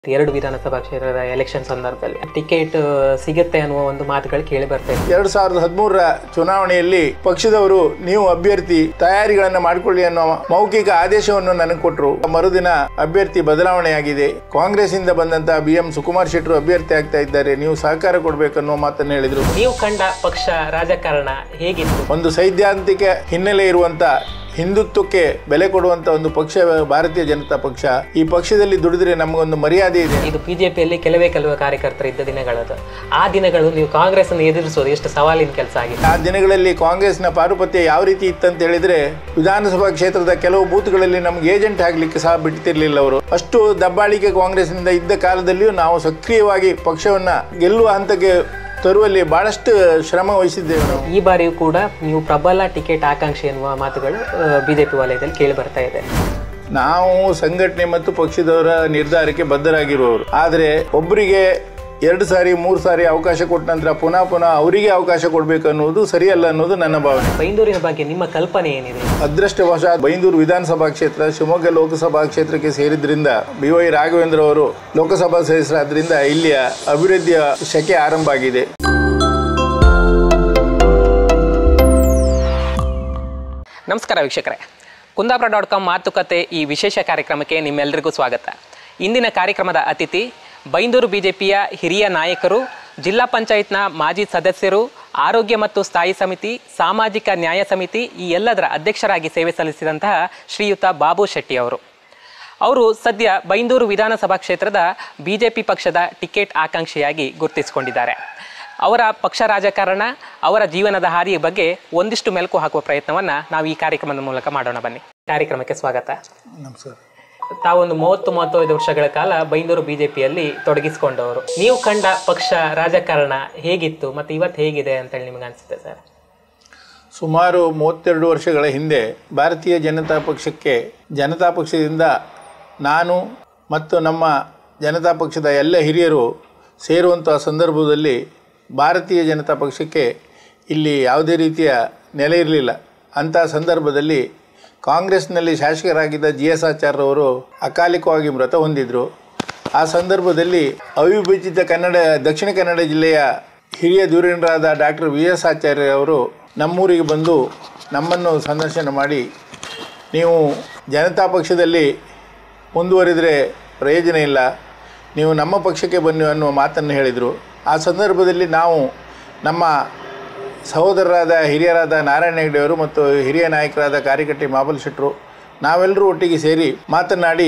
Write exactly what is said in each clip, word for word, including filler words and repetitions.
ಎರಡು ವಿಧಾನಸಭಾ ಕ್ಷೇತ್ರದ ಎಲೆಕ್ಷನ್ ಸಂದರ್ಭದಲ್ಲಿ ಟಿಕೆಟ್ ಸಿಗುತ್ತೆ ಅನ್ನುವ ಒಂದು ಮಾತುಗಳು ಕೇಳಿ ಬರ್ತಾ ಇದೆ. ಎರಡ್ ಸಾವಿರದ ಹದಿಮೂರರ ಚುನಾವಣೆಯಲ್ಲಿ ಪಕ್ಷದವರು ನೀವು ಅಭ್ಯರ್ಥಿ ತಯಾರಿಗಳನ್ನ ಮಾಡಿಕೊಳ್ಳಿ ಅನ್ನೋ ಮೌಖಿಕ ಆದೇಶವನ್ನು ನನಗೆ ಕೊಟ್ಟರು. ಮರುದಿನ ಅಭ್ಯರ್ಥಿ ಬದಲಾವಣೆಯಾಗಿದೆ. ಕಾಂಗ್ರೆಸ್ ಇಂದ ಬಂದಂತಹ ಬಿ ಎಂ ಸುಕುಮಾರ್ ಶೆಟ್ಟರು ಅಭ್ಯರ್ಥಿ ಆಗ್ತಾ ಇದ್ದಾರೆ, ನೀವು ಸಹಕಾರ ಕೊಡಬೇಕನ್ನೋ ಮಾತನ್ನು ಹೇಳಿದ್ರು. ನೀವು ಕಂಡ ಪಕ್ಷ ರಾಜಕಾರಣ ಹೇಗಿತ್ತು? ಒಂದು ಸೈದ್ಧಾಂತಿಕ ಹಿನ್ನೆಲೆ ಇರುವಂತ ಹಿಂದುತ್ವಕ್ಕೆ ಬೆಲೆ ಕೊಡುವಂತ ಒಂದು ಪಕ್ಷ ಭಾರತೀಯ ಜನತಾ ಪಕ್ಷ. ಈ ಪಕ್ಷದಲ್ಲಿ ದುಡಿದ್ರೆ ನಮಗೊಂದು ಮರ್ಯಾದೆ ಇದೆ. ಇದು ಬಿಜೆಪಿಯಲ್ಲಿ ಕೆಲವೇ ಕೆಲವು ಕಾರ್ಯಕರ್ತರು ಇದ್ದ ದಿನಗಳದು. ಆ ದಿನಗಳು ನೀವು ಕಾಂಗ್ರೆಸ್ ಅನ್ನು ಎದುರಿಸೋದು ಎಷ್ಟು ಸವಾಲಿನ ಕೆಲಸ ಆಗಿದೆ. ಆ ದಿನಗಳಲ್ಲಿ ಕಾಂಗ್ರೆಸ್ನ ಪಾರುಪತ್ಯ ಯಾವ ರೀತಿ ಇತ್ತಂತ ಹೇಳಿದ್ರೆ, ವಿಧಾನಸಭಾ ಕ್ಷೇತ್ರದ ಕೆಲವು ಬೂತ್ಗಳಲ್ಲಿ ನಮ್ಗೆ ಏಜೆಂಟ್ ಆಗ್ಲಿಕ್ಕೆ ಸಹ ಬಿಡ್ತಿರ್ಲಿಲ್ಲ ಅವರು. ಅಷ್ಟು ದಬ್ಬಾಳಿಕೆ ಕಾಂಗ್ರೆಸ್ನಿಂದ ಇದ್ದ ಕಾಲದಲ್ಲಿಯೂ ನಾವು ಸಕ್ರಿಯವಾಗಿ ಪಕ್ಷವನ್ನ ಗೆಲ್ಲುವ ಹಂತಕ್ಕೆ ತರುವಲ್ಲಿ ಬಹಳಷ್ಟು ಶ್ರಮ ವಹಿಸಿದ್ದೇವೆ ನಾವು. ಈ ಬಾರಿಯೂ ಕೂಡ ನೀವು ಪ್ರಬಲ ಟಿಕೆಟ್ ಆಕಾಂಕ್ಷಿ ಎನ್ನುವ ಮಾತುಗಳು ಬಿಜೆಪಿ ವಲಯದಲ್ಲಿ ಕೇಳಿ ಬರ್ತಾ ಇದೆ. ನಾವು ಸಂಘಟನೆ ಮತ್ತು ಪಕ್ಷದವರ ನಿರ್ಧಾರಕ್ಕೆ ಬದ್ಧರಾಗಿರುವವರು. ಆದರೆ ಒಬ್ಬರಿಗೆ ಎರಡು ಸಾರಿ ಮೂರು ಸಾರಿ ಅವಕಾಶ ಕೊಟ್ಟ ನಂತರ ಪುನಃ ಪುನಃ ಅವರಿಗೆ ಅವಕಾಶ ಕೊಡಬೇಕು ಅನ್ನೋದು ಸರಿಯಲ್ಲ ಅನ್ನೋದು ನನ್ನ ಭಾವನೆ. ಬೈಂದೂರಿನ ಬಗ್ಗೆ ನಿಮ್ಮ ಕಲ್ಪನೆ ಏನಿದೆ? ಅದೃಷ್ಟವಶಾತ್ ಬೈಂದೂರು ವಿಧಾನಸಭಾ ಕ್ಷೇತ್ರ ಶಿವಮೊಗ್ಗ ಲೋಕಸಭಾ ಕ್ಷೇತ್ರಕ್ಕೆ ಸೇರಿದ್ರಿಂದ ಬಿ ವೈ ರಾಘವೇಂದ್ರ ಅವರು ಲೋಕಸಭಾ ಸದಸ್ಯರಾದ್ರಿಂದ ಇಲ್ಲಿಯ ಅಭಿವೃದ್ಧಿಯ ಶಕೆ ಆರಂಭ ಆಗಿದೆ. ನಮಸ್ಕಾರ ವೀಕ್ಷಕರೇ, ಕುಂದಾಪುರ ಡಾಟ್ ಕಾಮ್ ಮಾತುಕತೆ ಈ ವಿಶೇಷ ಕಾರ್ಯಕ್ರಮಕ್ಕೆ ನಿಮ್ಮೆಲ್ಲರಿಗೂ ಸ್ವಾಗತ. ಇಂದಿನ ಕಾರ್ಯಕ್ರಮದ ಅತಿಥಿ ಬೈಂದೂರು ಬಿಜೆಪಿಯ ಹಿರಿಯ ನಾಯಕರು, ಜಿಲ್ಲಾ ಪಂಚಾಯತ್ನ ಮಾಜಿ ಸದಸ್ಯರು, ಆರೋಗ್ಯ ಮತ್ತು ಸ್ಥಾಯಿ ಸಮಿತಿ, ಸಾಮಾಜಿಕ ನ್ಯಾಯ ಸಮಿತಿ ಈ ಎಲ್ಲದರ ಅಧ್ಯಕ್ಷರಾಗಿ ಸೇವೆ ಸಲ್ಲಿಸಿದಂತಹ ಶ್ರೀಯುತ ಬಾಬು ಶೆಟ್ಟಿ ಅವರು. ಅವರು ಸದ್ಯ ಬೈಂದೂರು ವಿಧಾನಸಭಾ ಕ್ಷೇತ್ರದ ಬಿಜೆಪಿ ಪಕ್ಷದ ಟಿಕೆಟ್ ಆಕಾಂಕ್ಷಿಯಾಗಿ ಗುರುತಿಸಿಕೊಂಡಿದ್ದಾರೆ. ಅವರ ಪಕ್ಷ ರಾಜಕಾರಣ, ಅವರ ಜೀವನದ ಹಾದಿಯ ಬಗ್ಗೆ ಒಂದಿಷ್ಟು ಮೆಲುಕು ಹಾಕುವ ಪ್ರಯತ್ನವನ್ನು ನಾವು ಈ ಕಾರ್ಯಕ್ರಮದ ಮೂಲಕ ಮಾಡೋಣ. ಬನ್ನಿ, ಕಾರ್ಯಕ್ರಮಕ್ಕೆ ಸ್ವಾಗತ. ನಮಸ್ಕಾರ. ತಾವೊಂದು ಮೂವತ್ತು ಮೂವತ್ತೈದು ವರ್ಷಗಳ ಕಾಲ ಬೈಂದೂರು ಬಿಜೆಪಿಯಲ್ಲಿ ತೊಡಗಿಸಿಕೊಂಡವರು. ನೀವು ಕಂಡ ಪಕ್ಷ ರಾಜಕಾರಣ ಹೇಗಿತ್ತು ಮತ್ತು ಇವತ್ತು ಹೇಗಿದೆ ಅಂತೇಳಿ ನಿಮಗೆ ಅನಿಸುತ್ತೆ ಸರ್? ಸುಮಾರು ಮೂವತ್ತೆರಡು ವರ್ಷಗಳ ಹಿಂದೆ ಭಾರತೀಯ ಜನತಾ ಪಕ್ಷಕ್ಕೆ ಜನತಾ ಪಕ್ಷದಿಂದ ನಾನು ಮತ್ತು ನಮ್ಮ ಜನತಾ ಪಕ್ಷದ ಎಲ್ಲ ಹಿರಿಯರು ಸೇರುವಂಥ ಸಂದರ್ಭದಲ್ಲಿ ಭಾರತೀಯ ಜನತಾ ಪಕ್ಷಕ್ಕೆ ಇಲ್ಲಿ ಯಾವುದೇ ರೀತಿಯ ನೆಲೆ ಇರಲಿಲ್ಲ. ಅಂಥ ಸಂದರ್ಭದಲ್ಲಿ ಕಾಂಗ್ರೆಸ್ನಲ್ಲಿ ಶಾಸಕರಾಗಿದ್ದ ಜಿ ಎಸ್ ಆಚಾರ್ಯವರು ಅಕಾಲಿಕವಾಗಿ ಮೃತ ಹೊಂದಿದ್ರು. ಆ ಸಂದರ್ಭದಲ್ಲಿ ಅವಿಭಜಿತ ಕನ್ನಡ ದಕ್ಷಿಣ ಕನ್ನಡ ಜಿಲ್ಲೆಯ ಹಿರಿಯ ಧುರೀಣರಾದ ಡಾಕ್ಟರ್ ವಿ ಎಸ್ ಆಚಾರ್ಯ ಅವರು ನಮ್ಮೂರಿಗೆ ಬಂದು ನಮ್ಮನ್ನು ಸಂದರ್ಶನ ಮಾಡಿ, ನೀವು ಜನತಾ ಪಕ್ಷದಲ್ಲಿ ಮುಂದುವರಿದರೆ ಪ್ರಯೋಜನ ಇಲ್ಲ, ನೀವು ನಮ್ಮ ಪಕ್ಷಕ್ಕೆ ಬನ್ನಿ ಅನ್ನುವ ಮಾತನ್ನು ಹೇಳಿದರು. ಆ ಸಂದರ್ಭದಲ್ಲಿ ನಾವು ನಮ್ಮ ಸಹೋದರರಾದ ಹಿರಿಯರಾದ ನಾರಾಯಣ ಹೆಗ್ಡೆಯವರು ಮತ್ತು ಹಿರಿಯ ನಾಯಕರಾದ ಕಾರ್ಯಕರ್ತೆ ಮಾಬಲ್ ಶೆಟ್ಟರು ನಾವೆಲ್ಲರೂ ಒಟ್ಟಿಗೆ ಸೇರಿ ಮಾತನಾಡಿ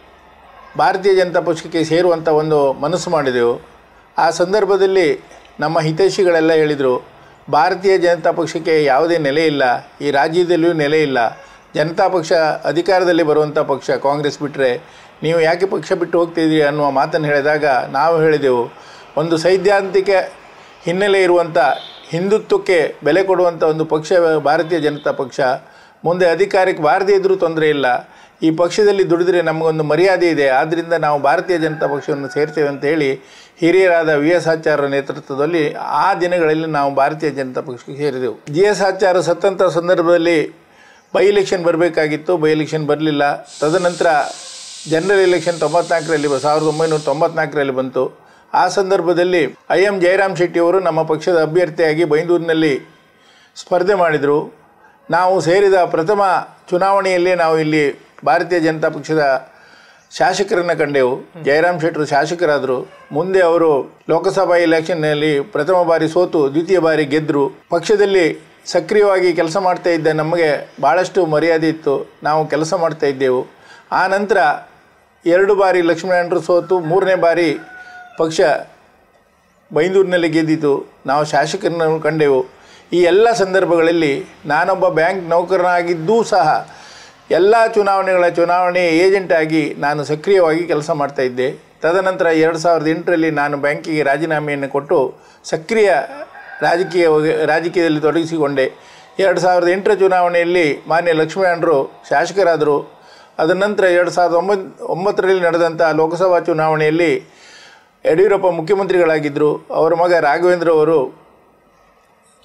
ಭಾರತೀಯ ಜನತಾ ಪಕ್ಷಕ್ಕೆ ಸೇರುವಂಥ ಒಂದು ಮನಸ್ಸು ಮಾಡಿದೆವು. ಆ ಸಂದರ್ಭದಲ್ಲಿ ನಮ್ಮ ಹಿತೈಷಿಗಳೆಲ್ಲ ಹೇಳಿದರು, ಭಾರತೀಯ ಜನತಾ ಪಕ್ಷಕ್ಕೆ ಯಾವುದೇ ನೆಲೆ ಇಲ್ಲ, ಈ ರಾಜ್ಯದಲ್ಲಿಯೂ ನೆಲೆ ಇಲ್ಲ, ಜನತಾ ಪಕ್ಷ ಅಧಿಕಾರದಲ್ಲಿ ಬರುವಂಥ ಪಕ್ಷ, ಕಾಂಗ್ರೆಸ್ ಬಿಟ್ಟರೆ ನೀವು ಯಾಕೆ ಪಕ್ಷ ಬಿಟ್ಟು ಹೋಗ್ತಿದ್ದೀರಿ ಅನ್ನುವ ಮಾತನ್ನು ಹೇಳಿದಾಗ ನಾವು ಹೇಳಿದೆವು, ಒಂದು ಸೈದ್ಧಾಂತಿಕ ಹಿನ್ನೆಲೆ ಇರುವಂಥ ಹಿಂದುತ್ವಕ್ಕೆ ಬೆಲೆ ಕೊಡುವಂಥ ಒಂದು ಪಕ್ಷ ಭಾರತೀಯ ಜನತಾ ಪಕ್ಷ. ಮುಂದೆ ಅಧಿಕಾರಕ್ಕೆ ಬಾರದೇ ಇದ್ದರೂ ತೊಂದರೆ ಇಲ್ಲ, ಈ ಪಕ್ಷದಲ್ಲಿ ದುಡಿದ್ರೆ ನಮಗೊಂದು ಮರ್ಯಾದೆ ಇದೆ, ಆದ್ದರಿಂದ ನಾವು ಭಾರತೀಯ ಜನತಾ ಪಕ್ಷವನ್ನು ಸೇರ್ತೇವೆ ಅಂತ ಹೇಳಿ ಹಿರಿಯರಾದ ವಿ ಎಸ್ ಆಚಾರ್ಯರ ನೇತೃತ್ವದಲ್ಲಿ ಆ ದಿನಗಳಲ್ಲಿ ನಾವು ಭಾರತೀಯ ಜನತಾ ಪಕ್ಷಕ್ಕೆ ಸೇರಿದೆವು. ಜಿ ಎಸ್ ಆಚಾರ್ಯ ಸತ್ತಂಥ ಸಂದರ್ಭದಲ್ಲಿ ಬೈ ಎಲೆಕ್ಷನ್ ಬರಬೇಕಾಗಿತ್ತು, ಬೈ ಎಲೆಕ್ಷನ್ ಬರಲಿಲ್ಲ. ತದನಂತರ ಜನರಲ್ ಎಲೆಕ್ಷನ್ ತೊಂಬತ್ನಾಲ್ಕರಲ್ಲಿ ಸಾವಿರದ ಒಂಬೈನೂರ ತೊಂಬತ್ನಾಲ್ಕರಲ್ಲಿ ಬಂತು. ಆ ಸಂದರ್ಭದಲ್ಲಿ ಐ ಎಂ ಜಯರಾಮ್ ಶೆಟ್ಟಿಯವರು ನಮ್ಮ ಪಕ್ಷದ ಅಭ್ಯರ್ಥಿಯಾಗಿ ಬೈಂದೂರಿನಲ್ಲಿ ಸ್ಪರ್ಧೆ ಮಾಡಿದರು. ನಾವು ಸೇರಿದ ಪ್ರಥಮ ಚುನಾವಣೆಯಲ್ಲೇ ನಾವು ಇಲ್ಲಿ ಭಾರತೀಯ ಜನತಾ ಪಕ್ಷದ ಶಾಸಕರನ್ನು ಕಂಡೆವು. ಜಯರಾಮ್ ಶೆಟ್ಟರು ಶಾಸಕರಾದರು. ಮುಂದೆ ಅವರು ಲೋಕಸಭಾ ಎಲೆಕ್ಷನ್ನಲ್ಲಿ ಪ್ರಥಮ ಬಾರಿ ಸೋತು ದ್ವಿತೀಯ ಬಾರಿ ಗೆದ್ದರು. ಪಕ್ಷದಲ್ಲಿ ಸಕ್ರಿಯವಾಗಿ ಕೆಲಸ ಮಾಡ್ತಾ ಇದ್ದ ನಮಗೆ ಭಾಳಷ್ಟು ಮರ್ಯಾದೆ ಇತ್ತು, ನಾವು ಕೆಲಸ ಮಾಡ್ತಾ ಇದ್ದೆವು. ಆ ನಂತರ ಎರಡು ಬಾರಿ ಲಕ್ಷ್ಮೀನಾರಾಯಣರು ಸೋತು ಮೂರನೇ ಬಾರಿ ಪಕ್ಷ ಬೈಂದೂರಿನಲ್ಲಿ ಗೆದ್ದಿತು, ನಾವು ಶಾಸಕರನ್ನು ಕಂಡೆವು. ಈ ಎಲ್ಲ ಸಂದರ್ಭಗಳಲ್ಲಿ ನಾನೊಬ್ಬ ಬ್ಯಾಂಕ್ ನೌಕರನಾಗಿದ್ದೂ ಸಹ ಎಲ್ಲ ಚುನಾವಣೆಗಳ ಚುನಾವಣೆ ಏಜೆಂಟಾಗಿ ನಾನು ಸಕ್ರಿಯವಾಗಿ ಕೆಲಸ ಮಾಡ್ತಾಯಿದ್ದೆ. ತದನಂತರ ಎರಡು ಸಾವಿರದ ಎಂಟರಲ್ಲಿ ನಾನು ಬ್ಯಾಂಕಿಗೆ ರಾಜೀನಾಮೆಯನ್ನು ಕೊಟ್ಟು ಸಕ್ರಿಯ ರಾಜಕೀಯ ರಾಜಕೀಯದಲ್ಲಿ ತೊಡಗಿಸಿಕೊಂಡೆ. ಎರಡು ಸಾವಿರದ ಎಂಟರ ಚುನಾವಣೆಯಲ್ಲಿ ಮಾನ್ಯ ಲಕ್ಷ್ಮೀನಾರಾಯಣರು ಶಾಸಕರಾದರು. ಅದರ ನಂತರ ಎರಡು ಸಾವಿರದ ಒಂಬತ್ತು ಒಂಬತ್ತರಲ್ಲಿ ನಡೆದಂಥ ಲೋಕಸಭಾ ಚುನಾವಣೆಯಲ್ಲಿ ಯಡಿಯೂರಪ್ಪ ಮುಖ್ಯಮಂತ್ರಿಗಳಾಗಿದ್ದರು. ಅವರ ಮಗ ರಾಘವೇಂದ್ರ ಅವರು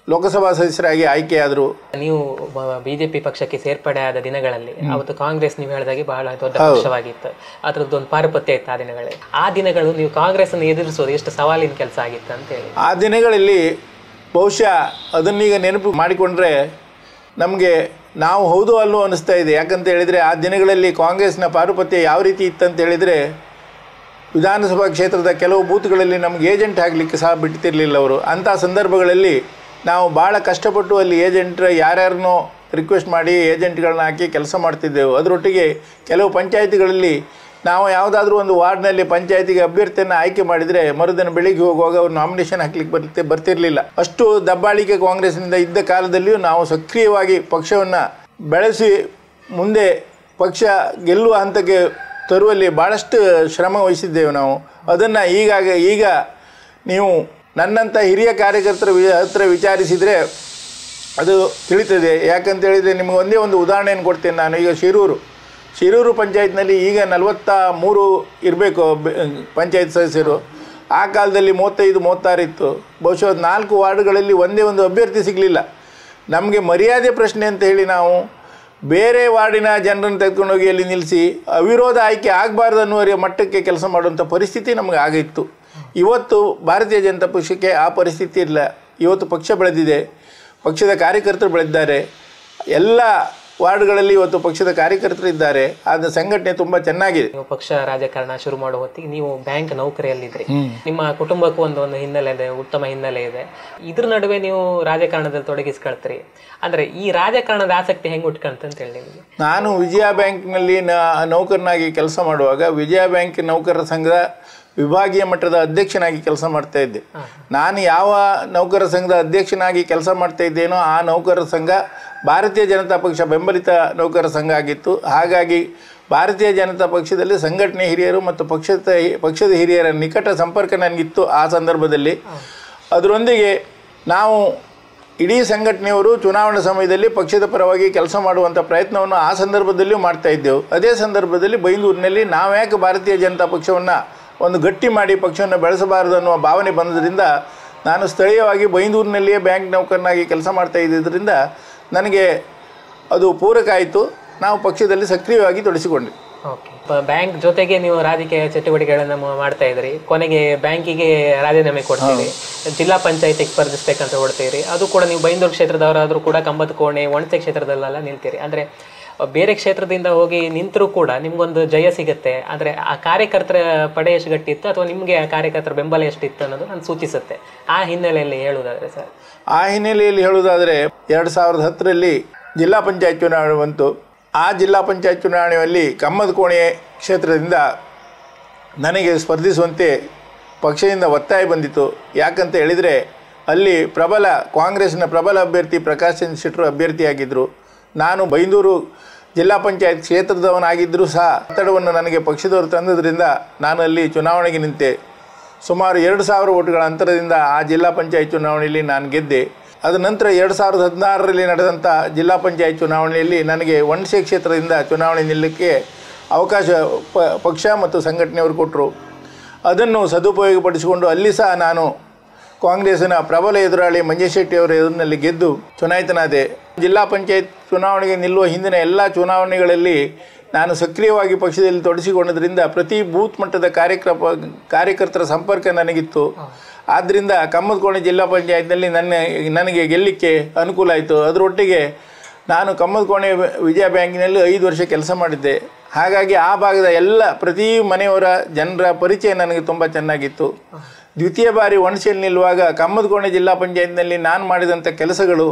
ಲೋಕಸಭಾ ಸದಸ್ಯರಾಗಿ ಆಯ್ಕೆಯಾದರು. ನೀವು ಬಿಜೆಪಿ ಪಕ್ಷಕ್ಕೆ ಸೇರ್ಪಡೆ ಆದ ದಿನಗಳಲ್ಲಿ ಅವತ್ತು ಕಾಂಗ್ರೆಸ್ ನೀವು ಹೇಳಿದಾಗೆ ಬಹಳ ದೊಡ್ಡ ಪಕ್ಷವಾಗಿತ್ತು, ಅದರದ್ದು ಒಂದು ಪಾರುಪತ್ಯ ಇತ್ತು ಆ ದಿನಗಳಲ್ಲಿ. ಆ ದಿನಗಳು ನೀವು ಕಾಂಗ್ರೆಸ್ ಅನ್ನು ಎದುರಿಸೋದು ಎಷ್ಟು ಸವಾಲಿನ ಕೆಲಸ ಆಗಿತ್ತು ಅಂತ ಹೇಳಿ. ಆ ದಿನಗಳಲ್ಲಿ ಬಹುಶಃ ಅದನ್ನೀಗ ನೆನಪು ಮಾಡಿಕೊಂಡ್ರೆ ನಮಗೆ ನಾವು ಹೌದು ಅಲ್ಲೋ ಅನ್ನಿಸ್ತಾ ಇದೆ. ಯಾಕಂತ ಹೇಳಿದರೆ ಆ ದಿನಗಳಲ್ಲಿ ಕಾಂಗ್ರೆಸ್ನ ಪಾರುಪತ್ಯ ಯಾವ ರೀತಿ ಇತ್ತಂತ ಹೇಳಿದರೆ, ವಿಧಾನಸಭಾ ಕ್ಷೇತ್ರದ ಕೆಲವು ಬೂತ್ಗಳಲ್ಲಿ ನಮ್ಗೆ ಏಜೆಂಟ್ ಆಗಲಿಕ್ಕೆ ಸಹ ಬಿಡ್ತಿರಲಿಲ್ಲ ಅವರು. ಅಂಥ ಸಂದರ್ಭಗಳಲ್ಲಿ ನಾವು ಭಾಳ ಕಷ್ಟಪಟ್ಟು ಅಲ್ಲಿ ಏಜೆಂಟ್ರ ಯಾರ್ಯಾರನ್ನೋ ರಿಕ್ವೆಸ್ಟ್ ಮಾಡಿ ಏಜೆಂಟ್ಗಳನ್ನ ಹಾಕಿ ಕೆಲಸ ಮಾಡ್ತಿದ್ದೆವು. ಅದರೊಟ್ಟಿಗೆ ಕೆಲವು ಪಂಚಾಯಿತಿಗಳಲ್ಲಿ ನಾವು ಯಾವುದಾದ್ರೂ ಒಂದು ವಾರ್ಡ್ನಲ್ಲಿ ಪಂಚಾಯಿತಿಗೆ ಅಭ್ಯರ್ಥಿಯನ್ನು ಆಯ್ಕೆ ಮಾಡಿದರೆ ಮರುದಿನ ಬೆಳಿಗ್ಗೆ ಹೋಗುವಾಗ ಅವ್ರು ನಾಮಿನೇಷನ್ ಹಾಕ್ಲಿಕ್ಕೆ ಬರ್ತಿ ಬರ್ತಿರಲಿಲ್ಲ. ಅಷ್ಟು ದಬ್ಬಾಳಿಕೆ ಕಾಂಗ್ರೆಸ್ನಿಂದ ಇದ್ದ ಕಾಲದಲ್ಲಿಯೂ ನಾವು ಸಕ್ರಿಯವಾಗಿ ಪಕ್ಷವನ್ನು ಬೆಳೆಸಿ ಮುಂದೆ ಪಕ್ಷ ಗೆಲ್ಲುವ ಹಂತಕ್ಕೆ ತರುವಲ್ಲಿ ಭಾಳಷ್ಟು ಶ್ರಮ ವಹಿಸಿದ್ದೇವೆ ನಾವು. ಅದನ್ನು ಈಗಾಗ ಈಗ ನೀವು ನನ್ನಂಥ ಹಿರಿಯ ಕಾರ್ಯಕರ್ತರ ವಿ ಹತ್ರ ವಿಚಾರಿಸಿದರೆ ಅದು ತಿಳಿತದೆ. ಯಾಕಂತೇಳಿದರೆ ನಿಮಗೆ ಒಂದೇ ಒಂದು ಉದಾಹರಣೆಯನ್ನು ಕೊಡ್ತೇನೆ ನಾನು. ಈಗ ಶಿರೂರು ಶಿರೂರು ಪಂಚಾಯತ್ನಲ್ಲಿ ಈಗ ನಲವತ್ತ ಮೂರು ಇರಬೇಕು ಪಂಚಾಯತ್ ಸದಸ್ಯರು. ಆ ಕಾಲದಲ್ಲಿ ಮೂವತ್ತೈದು ಮೂವತ್ತಾರು ಇತ್ತು. ಬಹುಶಃ ನಾಲ್ಕು ವಾರ್ಡ್ಗಳಲ್ಲಿ ಒಂದೇ ಒಂದು ಅಭ್ಯರ್ಥಿ ಸಿಗಲಿಲ್ಲ. ನಮಗೆ ಮರ್ಯಾದೆ ಪ್ರಶ್ನೆ ಅಂತ ಹೇಳಿ ನಾವು ಬೇರೆ ವಾರ್ಡಿನ ಜನರನ್ನು ತೆಗೆದುಕೊಂಡೋಗಿ ಅಲ್ಲಿ ನಿಲ್ಲಿಸಿ ಅವಿರೋಧ ಆಯ್ಕೆ ಆಗಬಾರ್ದು ಅನ್ನುವ ಮಟ್ಟಕ್ಕೆ ಕೆಲಸ ಮಾಡುವಂಥ ಪರಿಸ್ಥಿತಿ ನಮಗೆ ಆಗಿತ್ತು. ಇವತ್ತು ಭಾರತೀಯ ಜನತಾ ಪಕ್ಷಕ್ಕೆ ಆ ಪರಿಸ್ಥಿತಿ ಇಲ್ಲ. ಇವತ್ತು ಪಕ್ಷ ಬೆಳೆದಿದೆ, ಪಕ್ಷದ ಕಾರ್ಯಕರ್ತರು ಬೆಳೆದಿದ್ದಾರೆ. ಎಲ್ಲ ವಾರ್ಡ್ಗಳಲ್ಲಿ ಇವತ್ತು ಪಕ್ಷದ ಕಾರ್ಯಕರ್ತರು ಇದ್ದಾರೆ. ಆದ ಸಂಘಟನೆ ತುಂಬಾ ಚೆನ್ನಾಗಿದೆ. ನೀವು ಪಕ್ಷ ರಾಜಕಾರಣ ಶುರು ಮಾಡುವ ಹೊತ್ತಿಗೆ ನೀವು ಬ್ಯಾಂಕ್ ನೌಕರಿಯಲ್ಲಿದ್ರಿ. ನಿಮ್ಮ ಕುಟುಂಬಕ್ಕೂ ಒಂದು ಒಂದು ಹಿನ್ನೆಲೆ ಇದೆ, ಉತ್ತಮ ಹಿನ್ನೆಲೆ ಇದೆ. ಇದ್ರ ನಡುವೆ ನೀವು ರಾಜಕಾರಣದಲ್ಲಿ ತೊಡಗಿಸ್ಕೊಳ್ತೀರಿ. ಅಂದ್ರೆ ಈ ರಾಜಕಾರಣದ ಆಸಕ್ತಿ ಹೆಂಗೆ ಉಟ್ಕೊಂತ ಅಂತ ಹೇಳಿ ನಿಮಗೆ? ನಾನು ವಿಜಯ ಬ್ಯಾಂಕ್ನಲ್ಲಿ ನೌಕರನಾಗಿ ಕೆಲಸ ಮಾಡುವಾಗ ವಿಜಯ ಬ್ಯಾಂಕ್ ನೌಕರರ ಸಂಘದ ವಿಭಾಗೀಯ ಮಟ್ಟದ ಅಧ್ಯಕ್ಷನಾಗಿ ಕೆಲಸ ಮಾಡ್ತಾ ಇದ್ದೆ. ನಾನು ಯಾವ ನೌಕರರ ಸಂಘದ ಅಧ್ಯಕ್ಷನಾಗಿ ಕೆಲಸ ಮಾಡ್ತಾ ಇದ್ದೇನೋ ಆ ನೌಕರರ ಸಂಘ ಭಾರತೀಯ ಜನತಾ ಪಕ್ಷ ಬೆಂಬಲಿತ ನೌಕರರ ಸಂಘ ಆಗಿತ್ತು. ಹಾಗಾಗಿ ಭಾರತೀಯ ಜನತಾ ಪಕ್ಷದಲ್ಲಿ ಸಂಘಟನೆ ಹಿರಿಯರು ಮತ್ತು ಪಕ್ಷದ ಪಕ್ಷದ ಹಿರಿಯರ ನಿಕಟ ಸಂಪರ್ಕ ನನಗಿತ್ತು ಆ ಸಂದರ್ಭದಲ್ಲಿ. ಅದರೊಂದಿಗೆ ನಾವು ಇಡೀ ಸಂಘಟನೆಯವರು ಚುನಾವಣಾ ಸಮಯದಲ್ಲಿ ಪಕ್ಷದ ಪರವಾಗಿ ಕೆಲಸ ಮಾಡುವಂಥ ಪ್ರಯತ್ನವನ್ನು ಆ ಸಂದರ್ಭದಲ್ಲಿಯೂ ಮಾಡ್ತಾ ಇದ್ದೆವು. ಅದೇ ಸಂದರ್ಭದಲ್ಲಿ ಬೈಂದೂರಿನಲ್ಲಿ ನಾವು ಯಾಕೆ ಭಾರತೀಯ ಜನತಾ ಪಕ್ಷವನ್ನು ಒಂದು ಗಟ್ಟಿ ಮಾಡಿ ಪಕ್ಷವನ್ನು ಬೆಳೆಸಬಾರದು ಅನ್ನುವ ಭಾವನೆ ಬಂದದ್ರಿಂದ ನಾನು ಸ್ಥಳೀಯವಾಗಿ ಬೈಂದೂರಿನಲ್ಲಿಯೇ ಬ್ಯಾಂಕ್ ನೌಕರನಾಗಿ ಕೆಲಸ ಮಾಡ್ತಾ ಇದ್ದಿದ್ದರಿಂದ ನನಗೆ ಅದು ಪೂರಕ ಆಯಿತು. ನಾವು ಪಕ್ಷದಲ್ಲಿ ಸಕ್ರಿಯವಾಗಿ ತೊಡಗಿಸಿಕೊಂಡ್ವಿ. ಓಕೆ, ಬ್ಯಾಂಕ್ ಜೊತೆಗೆ ನೀವು ರಾಜಕೀಯ ಚಟುವಟಿಕೆಗಳನ್ನು ಮಾಡ್ತಾ ಇದ್ರಿ. ಕೊನೆಗೆ ಬ್ಯಾಂಕಿಗೆ ರಾಜೀನಾಮೆ ಕೊಡ್ತೀರಿ, ಜಿಲ್ಲಾ ಪಂಚಾಯತಿಗೆ ಸ್ಪರ್ಧಿಸ್ಬೇಕಂತ ಹೊಡ್ತೀರಿ. ಅದು ಕೂಡ ನೀವು ಬೈಂದೂರು ಕ್ಷೇತ್ರದವರಾದರೂ ಕೂಡ ಕಂಬದ ಕೋಣೆ ಒಣಸೆ ಕ್ಷೇತ್ರದಲ್ಲೆಲ್ಲ ನಿಲ್ತೀರಿ. ಅಂದರೆ ಬೇರೆ ಕ್ಷೇತ್ರದಿಂದ ಹೋಗಿ ನಿಂತರೂ ಕೂಡ ನಿಮ್ಗೊಂದು ಜಯ ಸಿಗುತ್ತೆ. ಅಂದರೆ ಆ ಕಾರ್ಯಕರ್ತರ ಪಡೆ ಎಷ್ಟು ಗಟ್ಟಿತ್ತು ಅಥವಾ ನಿಮಗೆ ಆ ಕಾರ್ಯಕರ್ತರ ಬೆಂಬಲ ಎಷ್ಟಿತ್ತು ಅನ್ನೋದು ನಾನು ಸೂಚಿಸುತ್ತೆ. ಆ ಹಿನ್ನೆಲೆಯಲ್ಲಿ ಹೇಳುವುದಾದರೆ ಸರ್, ಆ ಹಿನ್ನೆಲೆಯಲ್ಲಿ ಹೇಳುವುದಾದರೆ ಎರಡು ಸಾವಿರದ ಹತ್ತರಲ್ಲಿ ಜಿಲ್ಲಾ ಪಂಚಾಯತ್ ಚುನಾವಣೆ ಬಂತು. ಆ ಜಿಲ್ಲಾ ಪಂಚಾಯತ್ ಚುನಾವಣೆಯಲ್ಲಿ ಕಮ್ಮದ ಕೋಣೆ ಕ್ಷೇತ್ರದಿಂದ ನನಗೆ ಸ್ಪರ್ಧಿಸುವಂತೆ ಪಕ್ಷದಿಂದ ಒತ್ತಾಯ ಬಂದಿತ್ತು. ಯಾಕಂತ ಹೇಳಿದರೆ ಅಲ್ಲಿ ಪ್ರಬಲ ಕಾಂಗ್ರೆಸ್ನ ಪ್ರಬಲ ಅಭ್ಯರ್ಥಿ ಪ್ರಕಾಶ್ ಚಂದ್ರ ಶೆಟ್ಟರು ಅಭ್ಯರ್ಥಿಯಾಗಿದ್ದರು. ನಾನು ಬೈಂದೂರು ಜಿಲ್ಲಾ ಪಂಚಾಯತ್ ಕ್ಷೇತ್ರದವನಾಗಿದ್ದರೂ ಸಹ ಒತ್ತಡವನ್ನು ನನಗೆ ಪಕ್ಷದವರು ತಂದದ್ರಿಂದ ನಾನು ಅಲ್ಲಿ ಚುನಾವಣೆಗೆ ನಿಂತೆ. ಸುಮಾರು ಎರಡು ಸಾವಿರ ಓಟುಗಳ ಅಂತರದಿಂದ ಆ ಜಿಲ್ಲಾ ಪಂಚಾಯತ್ ಚುನಾವಣೆಯಲ್ಲಿ ನಾನು ಗೆದ್ದೆ. ಅದ ನಂತರ ಎರಡು ಸಾವಿರದ ಹದಿನಾರರಲ್ಲಿ ನಡೆದಂಥ ಜಿಲ್ಲಾ ಪಂಚಾಯತ್ ಚುನಾವಣೆಯಲ್ಲಿ ನನಗೆ ಒಣಸೆ ಕ್ಷೇತ್ರದಿಂದ ಚುನಾವಣೆ ನಿಲ್ಲಕ್ಕೆ ಅವಕಾಶ ಪ ಪಕ್ಷ ಮತ್ತು ಸಂಘಟನೆಯವರು ಕೊಟ್ಟರು. ಅದನ್ನು ಸದುಪಯೋಗಪಡಿಸಿಕೊಂಡು ಅಲ್ಲಿ ಸಹ ನಾನು ಕಾಂಗ್ರೆಸ್ಸಿನ ಪ್ರಬಲ ಎದುರಾಳಿ ಮಂಜೇಶ್ ಶೆಟ್ಟಿಯವರ ಎದುರಿನಲ್ಲಿ ಗೆದ್ದು ಚುನಾಯಿತನಾದೆ. ಜಿಲ್ಲಾ ಪಂಚಾಯತ್ ಚುನಾವಣೆಗೆ ನಿಲ್ಲುವ ಹಿಂದಿನ ಎಲ್ಲ ಚುನಾವಣೆಗಳಲ್ಲಿ ನಾನು ಸಕ್ರಿಯವಾಗಿ ಪಕ್ಷದಲ್ಲಿ ತೊಡಗಿಸಿಕೊಂಡದ್ರಿಂದ ಪ್ರತಿ ಬೂತ್ ಮಟ್ಟದ ಕಾರ್ಯಕ್ರಮ ಕಾರ್ಯಕರ್ತರ ಸಂಪರ್ಕ ನನಗಿತ್ತು. ಆದ್ದರಿಂದ ಕಮ್ಮದ ಕೋಣೆ ಜಿಲ್ಲಾ ಪಂಚಾಯತ್ನಲ್ಲಿ ನನ್ನ ನನಗೆ ಗೆಲ್ಲಲಿಕ್ಕೆ ಅನುಕೂಲ ಆಯಿತು. ಅದರೊಟ್ಟಿಗೆ ನಾನು ಕಮ್ಮದ ಕೋಣೆ ವಿಜಯ ಬ್ಯಾಂಕಿನಲ್ಲಿ ಐದು ವರ್ಷ ಕೆಲಸ ಮಾಡಿದ್ದೆ. ಹಾಗಾಗಿ ಆ ಭಾಗದ ಎಲ್ಲ ಪ್ರತಿ ಮನೆಯವರ ಜನರ ಪರಿಚಯ ನನಗೆ ತುಂಬ ಚೆನ್ನಾಗಿತ್ತು. ದ್ವಿತೀಯ ಬಾರಿ ಒಣಸೆಯಲ್ಲಿ ನಿಲ್ಲುವಾಗ ಕಮ್ಮದ ಕೋಣೆ ಜಿಲ್ಲಾ ಪಂಚಾಯತ್ನಲ್ಲಿ ನಾನು ಮಾಡಿದಂಥ ಕೆಲಸಗಳು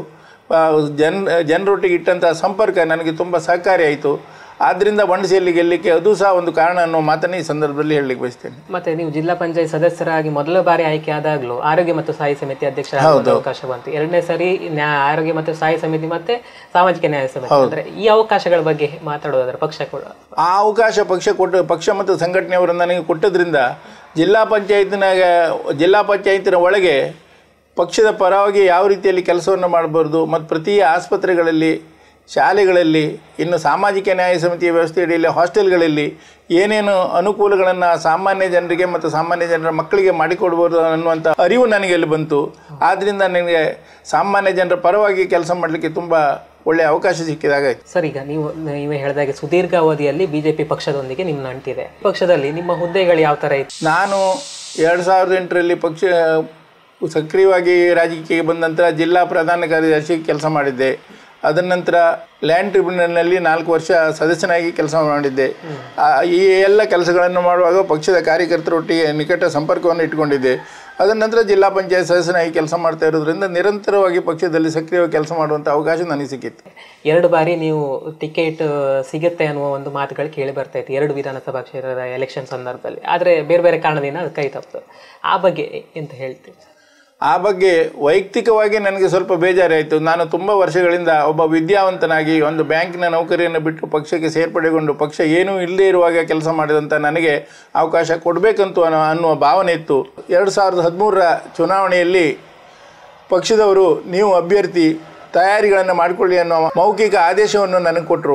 ಜನ ಜನರೊಟ್ಟಿಗೆ ಇಟ್ಟಂಥ ಸಂಪರ್ಕ ನನಗೆ ತುಂಬ ಸಹಕಾರಿಯಾಯಿತು. ಆದ್ದರಿಂದ ಒಣಸೆಯಲ್ಲಿ ಗೆಲ್ಲಲಿಕ್ಕೆ ಅದು ಸಹ ಒಂದು ಕಾರಣ ಅನ್ನೋ ಮಾತನ್ನು ಈ ಸಂದರ್ಭದಲ್ಲಿ ಹೇಳಲಿಕ್ಕೆ ಬಯಸ್ತೇನೆ. ಮತ್ತೆ ನೀವು ಜಿಲ್ಲಾ ಪಂಚಾಯತ್ ಸದಸ್ಯರಾಗಿ ಮೊದಲ ಬಾರಿ ಆಯ್ಕೆ ಆದಾಗಲೂ ಆರೋಗ್ಯ ಮತ್ತು ಸ್ಥಾಯಿ ಸಮಿತಿ ಅಧ್ಯಕ್ಷರಾಗುವ ಅವಕಾಶ ಬಂತು. ಎರಡನೇ ಸಾರಿ ನ್ಯಾಯ ಆರೋಗ್ಯ ಮತ್ತು ಸ್ಥಾಯಿ ಸಮಿತಿ ಮತ್ತೆ ಸಾಮಾಜಿಕ ನ್ಯಾಯ ಸಮಿತಿ. ಅಂದರೆ ಈ ಅವಕಾಶಗಳ ಬಗ್ಗೆ ಮಾತಾಡೋದಾದ್ರೆ ಪಕ್ಷ ಕೂಡ ಆ ಅವಕಾಶ ಪಕ್ಷ ಕೊಟ್ಟು ಪಕ್ಷ ಮತ್ತು ಸಂಘಟನೆಯವರು ನನಗೆ ಕೊಟ್ಟದ್ರಿಂದ ಜಿಲ್ಲಾ ಪಂಚಾಯತ್ನಾಗ ಜಿಲ್ಲಾ ಪಂಚಾಯತಿನ ಒಳಗೆ ಪಕ್ಷದ ಪರವಾಗಿ ಯಾವ ರೀತಿಯಲ್ಲಿ ಕೆಲಸವನ್ನು ಮಾಡಬಾರ್ದು ಮತ್ತು ಪ್ರತಿ ಆಸ್ಪತ್ರೆಗಳಲ್ಲಿ ಶಾಲೆಗಳಲ್ಲಿ, ಇನ್ನು ಸಾಮಾಜಿಕ ನ್ಯಾಯ ಸಮಿತಿಯ ವ್ಯವಸ್ಥೆಯಡಿಯಲ್ಲಿ ಹಾಸ್ಟೆಲ್ಗಳಲ್ಲಿ ಏನೇನು ಅನುಕೂಲಗಳನ್ನು ಸಾಮಾನ್ಯ ಜನರಿಗೆ ಮತ್ತು ಸಾಮಾನ್ಯ ಜನರ ಮಕ್ಕಳಿಗೆ ಮಾಡಿಕೊಡ್ಬೋದು ಅನ್ನುವಂಥ ಅರಿವು ನನಗೆ ಅಲ್ಲಿ ಬಂತು. ಆದ್ದರಿಂದ ನನಗೆ ಸಾಮಾನ್ಯ ಜನರ ಪರವಾಗಿ ಕೆಲಸ ಮಾಡಲಿಕ್ಕೆ ತುಂಬ ಒಳ್ಳೆಯ ಅವಕಾಶ ಸಿಕ್ಕಿದಾಗ. ಸರ್, ಈಗ ನೀವು ನೀವೇ ಹೇಳಿದಾಗೆ ಸುದೀರ್ಘ ಅವಧಿಯಲ್ಲಿ ಬಿಜೆಪಿ ಪಕ್ಷದೊಂದಿಗೆ ನಿಮ್ಮ ನಂಟಿದೆ. ಪಕ್ಷದಲ್ಲಿ ನಿಮ್ಮ ಹುದ್ದೆಗಳು ಯಾವ ಥರ ಇತ್ತು? ನಾನು ಎರಡು ಸಾವಿರದ ಎಂಟರಲ್ಲಿ ಪಕ್ಷ ಸಕ್ರಿಯವಾಗಿ ರಾಜಕೀಯಕ್ಕೆ ಬಂದ ನಂತರ ಜಿಲ್ಲಾ ಪ್ರಧಾನ ಕಾರ್ಯದರ್ಶಿ ಕೆಲಸ ಮಾಡಿದ್ದೆ. ಅದರ ನಂತರ ಲ್ಯಾಂಡ್ ಟ್ರಿಬ್ಯುನಲ್ನಲ್ಲಿ ನಾಲ್ಕು ವರ್ಷ ಸದಸ್ಯನಾಗಿ ಕೆಲಸ ಮಾಡಿದ್ದೆ. ಈ ಎಲ್ಲ ಕೆಲಸಗಳನ್ನು ಮಾಡುವಾಗ ಪಕ್ಷದ ಕಾರ್ಯಕರ್ತರೊಟ್ಟಿಗೆ ನಿಕಟ ಸಂಪರ್ಕವನ್ನು ಇಟ್ಟುಕೊಂಡಿದ್ದೆ. ಅದರ ನಂತರ ಜಿಲ್ಲಾ ಪಂಚಾಯತ್ ಸದಸ್ಯನಾಗಿ ಕೆಲಸ ಮಾಡ್ತಾ ಇರೋದ್ರಿಂದ ನಿರಂತರವಾಗಿ ಪಕ್ಷದಲ್ಲಿ ಸಕ್ರಿಯವಾಗಿ ಕೆಲಸ ಮಾಡುವಂಥ ಅವಕಾಶ ನನಗೆ ಸಿಕ್ಕಿತ್ತು. ಎರಡು ಬಾರಿ ನೀವು ಟಿಕೆಟ್ ಸಿಗುತ್ತೆ ಅನ್ನುವ ಒಂದು ಮಾತುಗಳು ಕೇಳಿ ಬರ್ತಾ ಇತ್ತು ಎರಡು ವಿಧಾನಸಭಾ ಕ್ಷೇತ್ರದ ಎಲೆಕ್ಷನ್ ಸಂದರ್ಭದಲ್ಲಿ. ಆದರೆ ಬೇರೆ ಬೇರೆ ಕಾರಣದಿಂದ ಅದು ಕೈ ತಪ್ಪಿತು. ಆ ಬಗ್ಗೆ ಎಂತ ಹೇಳ್ತೀವಿ? ಆ ಬಗ್ಗೆ ವೈಯಕ್ತಿಕವಾಗಿ ನನಗೆ ಸ್ವಲ್ಪ ಬೇಜಾರಾಯಿತು. ನಾನು ತುಂಬ ವರ್ಷಗಳಿಂದ ಒಬ್ಬ ವಿದ್ಯಾವಂತನಾಗಿ ಒಂದು ಬ್ಯಾಂಕಿನ ನೌಕರಿಯನ್ನು ಬಿಟ್ಟು ಪಕ್ಷಕ್ಕೆ ಸೇರ್ಪಡೆಗೊಂಡು ಪಕ್ಷ ಏನೂ ಇಲ್ಲದೇ ಇರುವಾಗ ಕೆಲಸ ಮಾಡಿದಂಥ ನನಗೆ ಅವಕಾಶ ಕೊಡಬೇಕಂತೂ ಅನ್ನೋ ಅನ್ನುವ ಭಾವನೆ ಇತ್ತು. ಎರಡು ಸಾವಿರದ ಹದಿಮೂರರ ಚುನಾವಣೆಯಲ್ಲಿ ಪಕ್ಷದವರು ನೀವು ಅಭ್ಯರ್ಥಿ ತಯಾರಿಗಳನ್ನು ಮಾಡಿಕೊಳ್ಳಿ ಅನ್ನೋ ಮೌಖಿಕ ಆದೇಶವನ್ನು ನನಗೆ ಕೊಟ್ಟರು.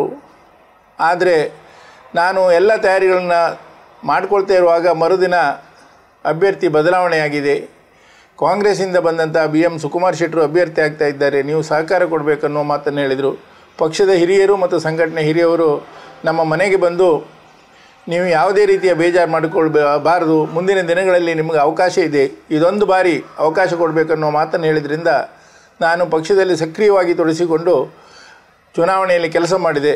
ಆದರೆ ನಾನು ಎಲ್ಲ ತಯಾರಿಗಳನ್ನು ಮಾಡಿಕೊಳ್ತಾ ಇರುವಾಗ ಮರುದಿನ ಅಭ್ಯರ್ಥಿ ಬದಲಾವಣೆಯಾಗಿದೆ. ಕಾಂಗ್ರೆಸ್ಸಿಂದ ಬಂದಂಥ ಬಿ ಎಂ ಸುಕುಮಾರ್ ಶೆಟ್ಟರು ಅಭ್ಯರ್ಥಿ ಆಗ್ತಾ ಇದ್ದಾರೆ, ನೀವು ಸಹಕಾರ ಕೊಡಬೇಕನ್ನೋ ಮಾತನ್ನು ಹೇಳಿದರು. ಪಕ್ಷದ ಹಿರಿಯರು ಮತ್ತು ಸಂಘಟನೆ ಹಿರಿಯವರು ನಮ್ಮ ಮನೆಗೆ ಬಂದು ನೀವು ಯಾವುದೇ ರೀತಿಯ ಬೇಜಾರು ಮಾಡಿಕೊಳ್ಬಾರದು, ಮುಂದಿನ ದಿನಗಳಲ್ಲಿ ನಿಮಗೆ ಅವಕಾಶ ಇದೆ, ಇದೊಂದು ಬಾರಿ ಅವಕಾಶ ಕೊಡಬೇಕನ್ನೋ ಮಾತನ್ನು ಹೇಳಿದ್ರಿಂದ ನಾನು ಪಕ್ಷದಲ್ಲಿ ಸಕ್ರಿಯವಾಗಿ ತೊಡಗಿಸಿಕೊಂಡು ಚುನಾವಣೆಯಲ್ಲಿ ಕೆಲಸ ಮಾಡಿದೆ.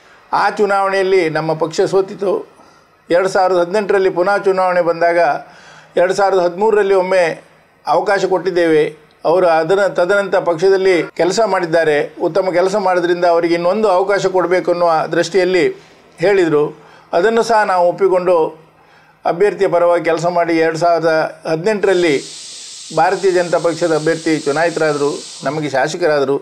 ಆ ಚುನಾವಣೆಯಲ್ಲಿ ನಮ್ಮ ಪಕ್ಷ ಸೋತಿತು. ಎರಡು ಸಾವಿರದ ಹದಿನೆಂಟರಲ್ಲಿ ಪುನಃ ಚುನಾವಣೆ ಬಂದಾಗ ಎರಡು ಸಾವಿರದ ಹದಿಮೂರರಲ್ಲಿ ಒಮ್ಮೆ ಅವಕಾಶ ಕೊಟ್ಟಿದ್ದೇವೆ. ಅವರು ಅದರ ತದನಂತರ ಪಕ್ಷದಲ್ಲಿ ಕೆಲಸ ಮಾಡಿದ್ದಾರೆ, ಉತ್ತಮ ಕೆಲಸ ಮಾಡೋದ್ರಿಂದ ಅವರಿಗೆ ಇನ್ನೊಂದು ಅವಕಾಶ ಕೊಡಬೇಕು ಅನ್ನುವ ದೃಷ್ಟಿಯಲ್ಲಿ ಹೇಳಿದರು. ಅದನ್ನು ಸಹ ನಾವು ಒಪ್ಪಿಕೊಂಡು ಅಭ್ಯರ್ಥಿಯ ಪರವಾಗಿ ಕೆಲಸ ಮಾಡಿ ಎರಡು ಸಾವಿರದ ಹದಿನೆಂಟರಲ್ಲಿ ಭಾರತೀಯ ಜನತಾ ಪಕ್ಷದ ಅಭ್ಯರ್ಥಿ ಚುನಾಯಿತರಾದರು, ನಮಗೆ ಶಾಸಕರಾದರು.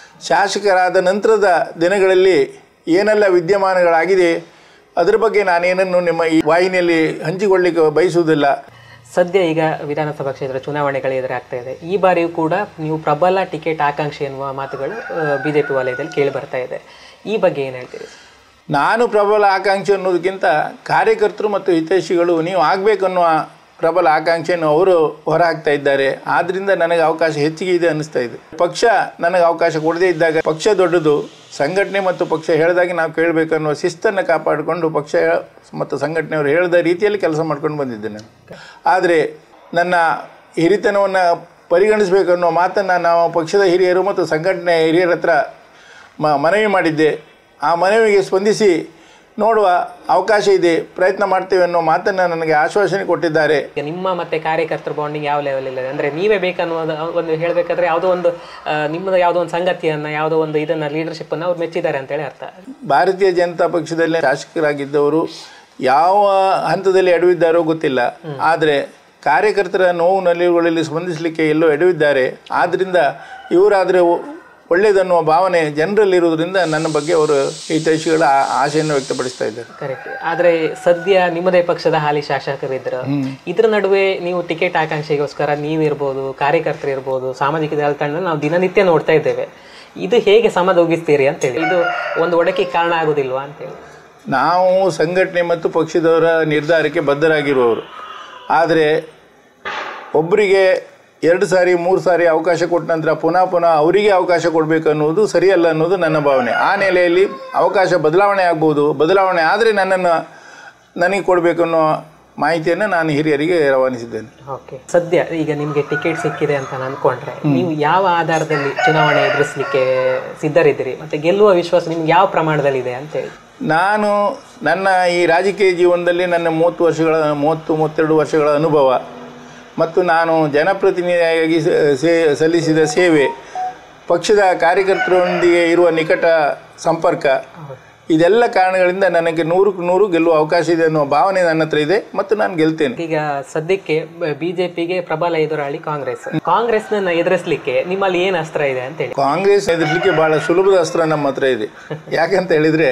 ಶಾಸಕರಾದ ನಂತರದ ದಿನಗಳಲ್ಲಿ ಏನೆಲ್ಲ ವಿದ್ಯಮಾನಗಳಾಗಿದೆ ಅದರ ಬಗ್ಗೆ ನಾನೇನನ್ನು ನಿಮ್ಮ ಈ ವಾಹಿನಿಯಲ್ಲಿ ಹಂಚಿಕೊಳ್ಳಿಕ್ಕೆ ಬಯಸುವುದಿಲ್ಲ. ಸದ್ಯ ಈಗ ವಿಧಾನಸಭಾ ಕ್ಷೇತ್ರ ಚುನಾವಣೆಗಳು ಎದುರಾಗ್ತಾ ಇದೆ. ಈ ಬಾರಿಯೂ ಕೂಡ ನೀವು ಪ್ರಬಲ ಟಿಕೆಟ್ ಆಕಾಂಕ್ಷಿ ಎನ್ನುವ ಮಾತುಗಳು ಬಿಜೆಪಿ ವಲಯದಲ್ಲಿ ಕೇಳಿ ಬರ್ತಾ ಇದೆ. ಈ ಬಗ್ಗೆ ಏನು ಹೇಳ್ತೀರಿ? ನಾನು ಪ್ರಬಲ ಆಕಾಂಕ್ಷಿ ಅನ್ನೋದಕ್ಕಿಂತ ಕಾರ್ಯಕರ್ತರು ಮತ್ತು ಹಿತೈಷಿಗಳು ನೀವು ಆಗಬೇಕನ್ನುವ ಪ್ರಬಲ ಆಕಾಂಕ್ಷೆಯನ್ನು ಅವರು ಹೊರಹಾಕ್ತಾ ಇದ್ದಾರೆ. ಆದ್ದರಿಂದ ನನಗೆ ಅವಕಾಶ ಹೆಚ್ಚಿಗೆ ಇದೆ ಅನ್ನಿಸ್ತಾ ಇದೆ. ಪಕ್ಷ ನನಗೆ ಅವಕಾಶ ಕೊಡದೇ ಇದ್ದಾಗ ಪಕ್ಷ ದೊಡ್ಡದು, ಸಂಘಟನೆ ಮತ್ತು ಪಕ್ಷ ಹೇಳಿದಾಗೆ ನಾವು ಕೇಳಬೇಕನ್ನುವ ಶಿಸ್ತನ್ನು ಕಾಪಾಡಿಕೊಂಡು ಪಕ್ಷ ಮತ್ತು ಸಂಘಟನೆಯವರು ಹೇಳಿದ ರೀತಿಯಲ್ಲಿ ಕೆಲಸ ಮಾಡ್ಕೊಂಡು ಬಂದಿದ್ದೇನೆ. ಆದರೆ ನನ್ನ ಹಿರಿತನವನ್ನು ಪರಿಗಣಿಸಬೇಕನ್ನೋ ಮಾತನ್ನು ನಾವು ಪಕ್ಷದ ಹಿರಿಯರು ಮತ್ತು ಸಂಘಟನೆಯ ಹಿರಿಯರ ಹತ್ರ ಮ ಮನವಿ ಮಾಡಿದ್ದೆ. ಆ ಮನವಿಗೆ ಸ್ಪಂದಿಸಿ ನೋಡುವ ಅವಕಾಶ ಇದೆ, ಪ್ರಯತ್ನ ಮಾಡ್ತೇವೆ ಅನ್ನೋ ಮಾತನ್ನು ನನಗೆ ಆಶ್ವಾಸನೆ ಕೊಟ್ಟಿದ್ದಾರೆ. ನಿಮ್ಮ ಮತ್ತೆ ಕಾರ್ಯಕರ್ತರ ಬಾಂಡಿಂಗ್ ಯಾವ ಲೆವೆಲ್ ಇಲ್ಲ ಅಂದರೆ ನೀವೇ ಬೇಕನ್ನುವುದು ಒಂದು ಹೇಳಬೇಕಾದ್ರೆ ಯಾವುದೋ ಒಂದು ನಿಮ್ಮದು ಯಾವುದೋ ಒಂದು ಸಂಗತಿಯನ್ನು ಯಾವುದೋ ಒಂದು ಇದನ್ನು ಲೀಡರ್ಶಿಪ್ಪನ್ನು ಅವ್ರು ಮೆಚ್ಚಿದ್ದಾರೆ ಅಂತೇಳಿ ಅರ್ಥ. ಭಾರತೀಯ ಜನತಾ ಪಕ್ಷದಲ್ಲಿ ಶಾಸಕರಾಗಿದ್ದವರು ಯಾವ ಹಂತದಲ್ಲಿ ಎಡವಿದ್ದಾರೋ ಗೊತ್ತಿಲ್ಲ, ಆದರೆ ಕಾರ್ಯಕರ್ತರ ನೋವು ನಲಿವುಗಳಲ್ಲಿ ಸ್ಪಂದಿಸಲಿಕ್ಕೆ ಎಲ್ಲೋ ಎಡವಿದ್ದಾರೆ. ಆದ್ದರಿಂದ ಇವರಾದರೆ ಒಳ್ಳೆಯದನ್ನುವ ಭಾವನೆ ಜನರಲ್ಲಿರುವುದರಿಂದ ನನ್ನ ಬಗ್ಗೆ ಅವರು ಹಿತೈಷಿಗಳ ಆಶೆಯನ್ನು ವ್ಯಕ್ತಪಡಿಸ್ತಾ ಇದ್ದಾರೆ. ಕರೆಕ್ಟ್. ಆದರೆ ಸದ್ಯ ನಿಮ್ಮದೇ ಪಕ್ಷದ ಹಾಲಿ ಶಾಸಕರಿದ್ದರು, ಇದರ ನಡುವೆ ನೀವು ಟಿಕೆಟ್ ಆಕಾಂಕ್ಷೆಗೋಸ್ಕರ ನೀವಿರ್ಬೋದು, ಕಾರ್ಯಕರ್ತರು ಇರ್ಬೋದು, ಸಾಮಾಜಿಕ ಜಾಲತಾಣದಲ್ಲಿ ನಾವು ದಿನನಿತ್ಯ ನೋಡ್ತಾ ಇದ್ದೇವೆ. ಇದು ಹೇಗೆ ಸಮದೊಗಿಸ್ತೀರಿ ಅಂತೇಳಿ, ಇದು ಒಂದು ಒಡಕೆ ಕಾರಣ ಆಗೋದಿಲ್ವಾ ಅಂತೇಳಿ? ನಾವು ಸಂಘಟನೆ ಮತ್ತು ಪಕ್ಷದವರ ನಿರ್ಧಾರಕ್ಕೆ ಬದ್ಧರಾಗಿರುವವರು. ಆದರೆ ಒಬ್ಬರಿಗೆ ಎರಡು ಸಾರಿ ಮೂರು ಸಾರಿ ಅವಕಾಶ ಕೊಟ್ಟ ನಂತರ ಪುನಃ ಪುನಃ ಅವರಿಗೆ ಅವಕಾಶ ಕೊಡಬೇಕು ಅನ್ನೋದು ಸರಿಯಲ್ಲ ಅನ್ನೋದು ನನ್ನ ಭಾವನೆ. ಆ ನೆಲೆಯಲ್ಲಿ ಅವಕಾಶ ಬದಲಾವಣೆ ಆಗ್ಬೋದು, ಬದಲಾವಣೆ ಆದರೆ ನನ್ನನ್ನು ನನಗೆ ಕೊಡಬೇಕು ಅನ್ನೋ ಮಾಹಿತಿಯನ್ನು ನಾನು ಹಿರಿಯರಿಗೆ ರವಾನಿಸಿದ್ದೇನೆ. ಓಕೆ. ಸದ್ಯ ಈಗ ನಿಮಗೆ ಟಿಕೆಟ್ ಸಿಕ್ಕಿದೆ ಅಂತ ಅಂದ್ಕೊಂಡ್ರೆ ನೀವು ಯಾವ ಆಧಾರದಲ್ಲಿ ಚುನಾವಣೆ ಎದುರಿಸಲಿಕ್ಕೆ ಸಿದ್ಧರಿದ್ದೀರಿ ಮತ್ತು ಗೆಲ್ಲುವ ವಿಶ್ವಾಸ ನಿಮ್ಗೆ ಯಾವ ಪ್ರಮಾಣದಲ್ಲಿ ಇದೆ ಅಂತೇಳಿ? ನಾನು ನನ್ನ ಈ ರಾಜಕೀಯ ಜೀವನದಲ್ಲಿ ನನ್ನ ಮೂವತ್ತು ವರ್ಷಗಳ ಮೂವತ್ತು ಮೂವತ್ತೆರಡು ವರ್ಷಗಳ ಅನುಭವ ಮತ್ತು ನಾನು ಜನಪ್ರತಿನಿಧಿಯಾಗಿ ಸೇ ಸಲ್ಲಿಸಿದ ಸೇವೆ, ಪಕ್ಷದ ಕಾರ್ಯಕರ್ತರೊಂದಿಗೆ ಇರುವ ನಿಕಟ ಸಂಪರ್ಕ, ಇದೆಲ್ಲ ಕಾರಣಗಳಿಂದ ನನಗೆ ನೂರಕ್ಕೆ ನೂರು ಗೆಲ್ಲುವ ಅವಕಾಶ ಇದೆ ಅನ್ನೋ ಭಾವನೆ ನನ್ನ ಹತ್ರ ಇದೆ ಮತ್ತು ನಾನು ಗೆಲ್ತೇನೆ. ಈಗ ಸದ್ಯಕ್ಕೆ ಬಿಜೆಪಿಗೆ ಪ್ರಬಲ ಎದುರಾಳಿ ಕಾಂಗ್ರೆಸ್. ಕಾಂಗ್ರೆಸ್ನ ಎದುರಿಸಲಿಕ್ಕೆ ನಿಮ್ಮಲ್ಲಿ ಏನು ಅಸ್ತ್ರ ಇದೆ ಅಂತ ಹೇಳಿ? ಕಾಂಗ್ರೆಸ್ ಎದುರಿಸಲಿಕ್ಕೆ ಬಹಳ ಸುಲಭದ ಅಸ್ತ್ರ ನಮ್ಮ ಹತ್ರ ಇದೆ. ಯಾಕಂತ ಹೇಳಿದರೆ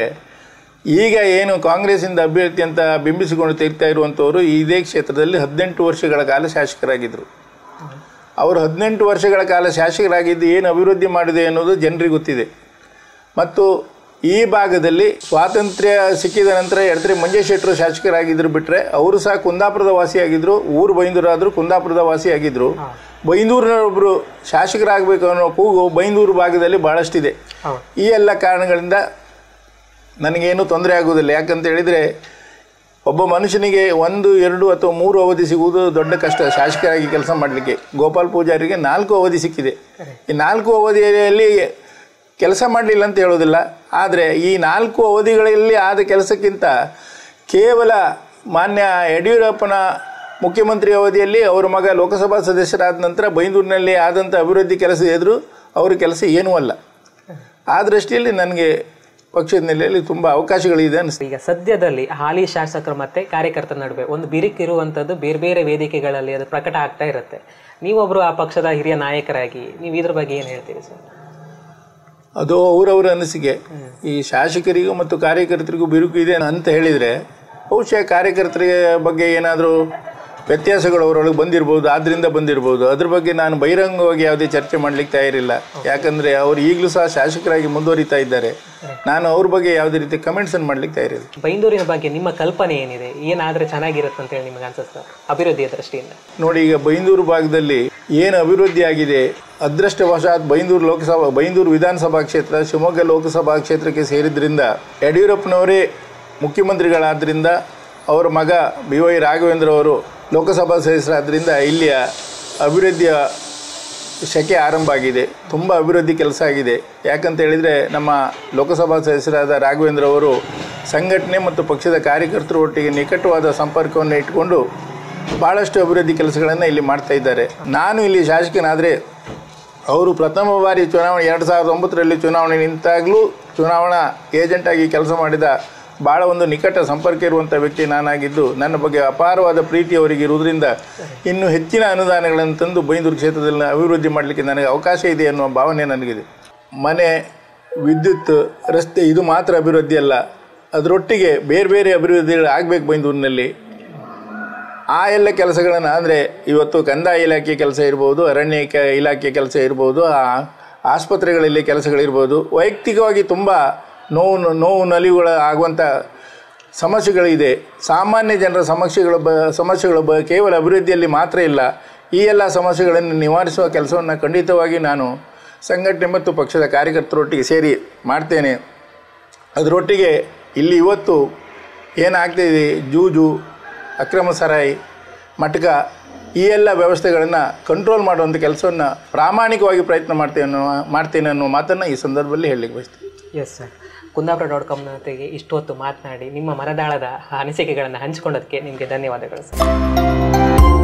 ಈಗ ಏನು ಕಾಂಗ್ರೆಸ್ಸಿಂದ ಅಭ್ಯರ್ಥಿ ಅಂತ ಬಿಂಬಿಸಿಕೊಂಡು ತೆಗ್ತಾ ಇರುವಂಥವರು ಇದೇ ಕ್ಷೇತ್ರದಲ್ಲಿ ಹದಿನೆಂಟು ವರ್ಷಗಳ ಕಾಲ ಶಾಸಕರಾಗಿದ್ದರು. ಅವರು ಹದಿನೆಂಟು ವರ್ಷಗಳ ಕಾಲ ಶಾಸಕರಾಗಿದ್ದು ಏನು ಅಭಿವೃದ್ಧಿ ಮಾಡಿದೆ ಅನ್ನೋದು ಜನರಿಗೆ ಗೊತ್ತಿದೆ. ಮತ್ತು ಈ ಭಾಗದಲ್ಲಿ ಸ್ವಾತಂತ್ರ್ಯ ಸಿಕ್ಕಿದ ನಂತರ ಎಡತ್ರಿ ಮಂಜೇಶ್ ಶೆಟ್ಟರು ಶಾಸಕರಾಗಿದ್ದರು ಬಿಟ್ಟರೆ ಅವರು ಸಹ ಕುಂದಾಪುರದ ವಾಸಿಯಾಗಿದ್ದರು. ಊರು ಬೈಂದೂರಾದರೂ ಕುಂದಾಪುರದ ವಾಸಿಯಾಗಿದ್ದರು. ಬೈಂದೂರಿನೊಬ್ಬರು ಶಾಸಕರಾಗಬೇಕು ಅನ್ನೋ ಕೂಗು ಬೈಂದೂರು ಭಾಗದಲ್ಲಿ ಭಾಳಷ್ಟಿದೆ. ಈ ಎಲ್ಲ ಕಾರಣಗಳಿಂದ ನನಗೇನು ತೊಂದರೆ ಆಗುವುದಿಲ್ಲ. ಯಾಕಂತ ಹೇಳಿದರೆ ಒಬ್ಬ ಮನುಷ್ಯನಿಗೆ ಒಂದು ಎರಡು ಅಥವಾ ಮೂರು ಅವಧಿ ಸಿಗುವುದು ದೊಡ್ಡ ಕಷ್ಟ ಶಾಸಕರಾಗಿ ಕೆಲಸ ಮಾಡಲಿಕ್ಕೆ. ಗೋಪಾಲ್ ಪೂಜಾರಿಗೆ ನಾಲ್ಕು ಅವಧಿ ಸಿಕ್ಕಿದೆ. ಈ ನಾಲ್ಕು ಅವಧಿಯಲ್ಲಿ ಕೆಲಸ ಮಾಡಲಿಲ್ಲ ಅಂತ ಹೇಳೋದಿಲ್ಲ, ಆದರೆ ಈ ನಾಲ್ಕು ಅವಧಿಗಳಲ್ಲಿ ಆದ ಕೆಲಸಕ್ಕಿಂತ ಕೇವಲ ಮಾನ್ಯ ಯಡಿಯೂರಪ್ಪನ ಮುಖ್ಯಮಂತ್ರಿ ಅವಧಿಯಲ್ಲಿ ಅವರ ಮಗ ಲೋಕಸಭಾ ಸದಸ್ಯರಾದ ನಂತರ ಬೈಂದೂರಿನಲ್ಲಿ ಆದಂಥ ಅಭಿವೃದ್ಧಿ ಕೆಲಸ ಎದುರು ಅವರ ಕೆಲಸ ಏನೂ ಅಲ್ಲ. ಆ ದೃಷ್ಟಿಯಲ್ಲಿ ನನಗೆ ಪಕ್ಷದ ನೆಲೆಯಲ್ಲಿ ತುಂಬ ಅವಕಾಶಗಳಿದೆ ಅನಿಸ್ತದೆ. ಈಗ ಸದ್ಯದಲ್ಲಿ ಹಾಲಿ ಶಾಸಕರು ಮತ್ತು ಕಾರ್ಯಕರ್ತರ ನಡುವೆ ಒಂದು ಬಿರುಕಿರುವಂಥದ್ದು ಬೇರೆ ಬೇರೆ ವೇದಿಕೆಗಳಲ್ಲಿ ಅದು ಪ್ರಕಟ ಆಗ್ತಾ ಇರುತ್ತೆ. ನೀವೊಬ್ಬರು ಆ ಪಕ್ಷದ ಹಿರಿಯ ನಾಯಕರಾಗಿ ನೀವು ಇದ್ರ ಬಗ್ಗೆ ಏನು ಹೇಳ್ತೀರಿ ಸರ್? ಅದು ಅವರವರ ಅನಿಸಿಕೆ. ಈ ಶಾಸಕರಿಗೂ ಮತ್ತು ಕಾರ್ಯಕರ್ತರಿಗೂ ಬಿರುಕು ಇದೆ ಅಂತ ಹೇಳಿದರೆ ಬಹುಶಃ ಕಾರ್ಯಕರ್ತರ ಬಗ್ಗೆ ಏನಾದರೂ ವ್ಯತ್ಯಾಸಗಳು ಅವರೊಳಗೆ ಬಂದಿರ್ಬೋದು, ಆದ್ದರಿಂದ ಬಂದಿರ್ಬೋದು. ಅದ್ರ ಬಗ್ಗೆ ನಾನು ಬಹಿರಂಗವಾಗಿ ಯಾವುದೇ ಚರ್ಚೆ ಮಾಡಲಿಕ್ಕೆ ತಯಾರಿಲ್ಲ. ಯಾಕಂದರೆ ಅವರು ಈಗಲೂ ಸಹ ಶಾಸಕರಾಗಿ ಮುಂದುವರಿತಾ ಇದ್ದಾರೆ. ನಾನು ಅವ್ರ ಬಗ್ಗೆ ಯಾವುದೇ ರೀತಿ ಕಮೆಂಟ್ಸನ್ನು ಮಾಡಲಿಕ್ಕೆ ತಯಾರಿಲ್ಲ. ಬೈಂದೂರಿನ ಬಗ್ಗೆ ನಿಮ್ಮ ಕಲ್ಪನೆ ಏನಿದೆ? ಏನಾದರೆ ಚೆನ್ನಾಗಿರುತ್ತೆ ಅಂತೇಳಿ ನಿಮಗೆ ಅನ್ಸುತ್ತೆ ಅಭಿವೃದ್ಧಿಯ ದೃಷ್ಟಿಯಿಂದ? ನೋಡಿ, ಈಗ ಬೈಂದೂರು ಭಾಗದಲ್ಲಿ ಏನು ಅಭಿವೃದ್ಧಿ ಆಗಿದೆ, ಅದೃಷ್ಟವಶಾತ್ ಬೈಂದೂರು ಲೋಕಸಭಾ ಬೈಂದೂರು ವಿಧಾನಸಭಾ ಕ್ಷೇತ್ರ ಶಿವಮೊಗ್ಗ ಲೋಕಸಭಾ ಕ್ಷೇತ್ರಕ್ಕೆ ಸೇರಿದ್ರಿಂದ ಯಡಿಯೂರಪ್ಪನವರೇ ಮುಖ್ಯಮಂತ್ರಿಗಳಾದ್ದರಿಂದ ಅವರ ಮಗ ಬಿ ವೈ ರಾಘವೇಂದ್ರ ಅವರು ಲೋಕಸಭಾ ಸದಸ್ಯರಾದ್ದರಿಂದ ಇಲ್ಲಿಯ ಅಭಿವೃದ್ಧಿಯ ಶಕೆ ಆರಂಭ ಆಗಿದೆ. ತುಂಬ ಅಭಿವೃದ್ಧಿ ಕೆಲಸ ಆಗಿದೆ. ಯಾಕಂತ ಹೇಳಿದರೆ ನಮ್ಮ ಲೋಕಸಭಾ ಸದಸ್ಯರಾದ ರಾಘವೇಂದ್ರ ಅವರು ಸಂಘಟನೆ ಮತ್ತು ಪಕ್ಷದ ಕಾರ್ಯಕರ್ತರು ಒಟ್ಟಿಗೆ ನಿಕಟವಾದ ಸಂಪರ್ಕವನ್ನು ಇಟ್ಟುಕೊಂಡು ಭಾಳಷ್ಟು ಅಭಿವೃದ್ಧಿ ಕೆಲಸಗಳನ್ನು ಇಲ್ಲಿ ಮಾಡ್ತಾ ಇದ್ದಾರೆ. ನಾನು ಇಲ್ಲಿ ಶಾಸಕನಾದರೆ ಅವರು ಪ್ರಥಮ ಬಾರಿ ಚುನಾವಣೆ ಎರಡು ಸಾವಿರದ ಒಂಬತ್ತರಲ್ಲಿ ಚುನಾವಣೆ ನಿಂತಾಗಲೂ ಚುನಾವಣಾ ಏಜೆಂಟಾಗಿ ಕೆಲಸ ಮಾಡಿದ ಭಾಳ ಒಂದು ನಿಕಟ ಸಂಪರ್ಕ ಇರುವಂಥ ವ್ಯಕ್ತಿ ನಾನಾಗಿದ್ದು ನನ್ನ ಬಗ್ಗೆ ಅಪಾರವಾದ ಪ್ರೀತಿ ಅವರಿಗೆ ಇರುವುದರಿಂದ ಇನ್ನೂ ಹೆಚ್ಚಿನ ಅನುದಾನಗಳನ್ನು ತಂದು ಬೈಂದೂರು ಕ್ಷೇತ್ರದಲ್ಲಿ ಅಭಿವೃದ್ಧಿ ಮಾಡಲಿಕ್ಕೆ ನನಗೆ ಅವಕಾಶ ಇದೆ ಅನ್ನುವ ಭಾವನೆ ನನಗಿದೆ. ಮನೆ, ವಿದ್ಯುತ್, ರಸ್ತೆ ಇದು ಮಾತ್ರ ಅಭಿವೃದ್ಧಿ ಅಲ್ಲ, ಅದರೊಟ್ಟಿಗೆ ಬೇರೆ ಬೇರೆ ಅಭಿವೃದ್ಧಿಗಳು ಆಗಬೇಕು ಬೈಂದೂರಿನಲ್ಲಿ. ಆ ಎಲ್ಲ ಕೆಲಸಗಳನ್ನು ಅಂದರೆ ಇವತ್ತು ಕಂದಾಯ ಇಲಾಖೆ ಕೆಲಸ ಇರ್ಬೋದು, ಅರಣ್ಯ ಇಲಾಖೆ ಕೆಲಸ ಇರ್ಬೋದು, ಆಸ್ಪತ್ರೆಗಳಲ್ಲಿ ಕೆಲಸಗಳಿರ್ಬೋದು, ವೈಯಕ್ತಿಕವಾಗಿ ತುಂಬ ನೋವು ನೋವು ನಲಿವುಗಳ ಆಗುವಂಥ ಸಮಸ್ಯೆಗಳಿದೆ. ಸಾಮಾನ್ಯ ಜನರ ಸಮಸ್ಯೆಗಳ ಬ ಸಮಸ್ಯೆಗಳು ಬ ಕೇವಲ ಅಭಿವೃದ್ಧಿಯಲ್ಲಿ ಮಾತ್ರ ಇಲ್ಲ. ಈ ಎಲ್ಲ ಸಮಸ್ಯೆಗಳನ್ನು ನಿವಾರಿಸುವ ಕೆಲಸವನ್ನು ಖಂಡಿತವಾಗಿ ನಾನು ಸಂಘಟನೆ ಮತ್ತು ಪಕ್ಷದ ಕಾರ್ಯಕರ್ತರೊಟ್ಟಿಗೆ ಸೇರಿ ಮಾಡ್ತೇನೆ. ಅದರೊಟ್ಟಿಗೆ ಇಲ್ಲಿ ಇವತ್ತು ಏನಾಗ್ತಾಯಿದೆ, ಜೂಜು, ಅಕ್ರಮ ಸರಾಯಿ, ಮಟಕ, ಈ ಎಲ್ಲ ವ್ಯವಸ್ಥೆಗಳನ್ನು ಕಂಟ್ರೋಲ್ ಮಾಡುವಂಥ ಕೆಲಸವನ್ನು ಪ್ರಾಮಾಣಿಕವಾಗಿ ಪ್ರಯತ್ನ ಮಾಡ್ತೇನೆ ಅನ್ನೋ ಮಾಡ್ತೇನೆ ಅನ್ನೋ ಮಾತನ್ನು ಈ ಸಂದರ್ಭದಲ್ಲಿ ಹೇಳಲಿಕ್ಕೆ ಬಯಸ್ತೀನಿ. ಎಸ್ ಸರ್, ಕುಂದಾಪುರ ಡಾಟ್ ಕಾಮ್ನ ಜೊತೆಗೆ ಇಷ್ಟೊತ್ತು ಮಾತನಾಡಿ ನಿಮ್ಮ ಮನದಾಳದ ಅನಿಸಿಕೆಗಳನ್ನು ಹಂಚಿಕೊಂಡೋದಕ್ಕೆ ನಿಮಗೆ ಧನ್ಯವಾದಗಳು ಸರ್.